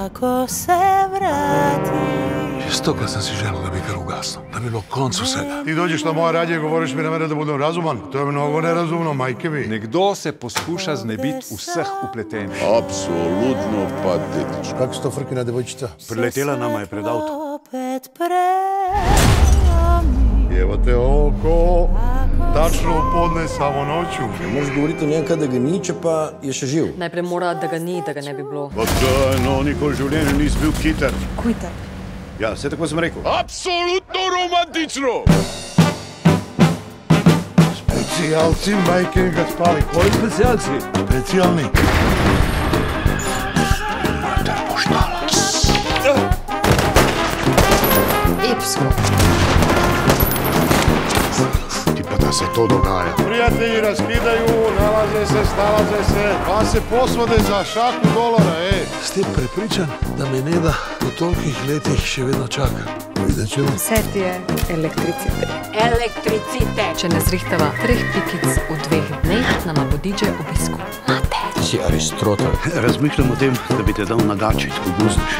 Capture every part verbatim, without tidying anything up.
Ako se vrati. Stokrat sam si želio da bi kar ugasno, da bi bilo koncu svega. Ti dođeš na moje radnje i govoriš mi na mene da budem razuman. To je mnogo nerazumno, majke mi. Nekdo se poskuša znebiti vseh upletenih. Apsolutno patetično. Kako se to frkina devojčica? Priletela nama je pred avto. Opet prelomi. Evo te oko, tačno u podne samo noću. Ne možeš govoriti o njem kada ga niče, pa je še živ. Najprej mora, da ga ni, da ga ne bi bilo. Pa da, no, nikoli v življenju nisi bil kitar. Kujtar. Ja, vse tako sem rekel. Apsolutno romantično! Specijalci, majke ga spali. Koji specijalci? Specijalni. Epsko. Tipa da se to dogaja. Prijatelji raskidaju, nalaze se, snalaze se, pa se posvode za šaku dolara, ej. S tem prepričan, da me ne da po tolikih letih še vedno čaka. Vidjet ćemo. Vse ti je elektricitet. Elektricitet. Če ne zrihtava treh pikic v dveh dneh, nama bo D J obisku. Mate. Ti si Aristotel. Razmišljam o tem, da bi te dal nagačit, ko guzniš.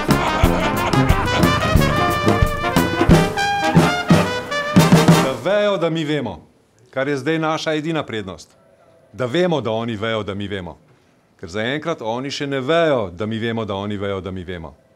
Da vejo, da mi vemo, kar je zdaj naša edina prednost. Da vemo, da oni vejo, da mi vemo. Ker zaenkrat oni še ne vejo, da mi vemo, da oni vejo, da mi vemo.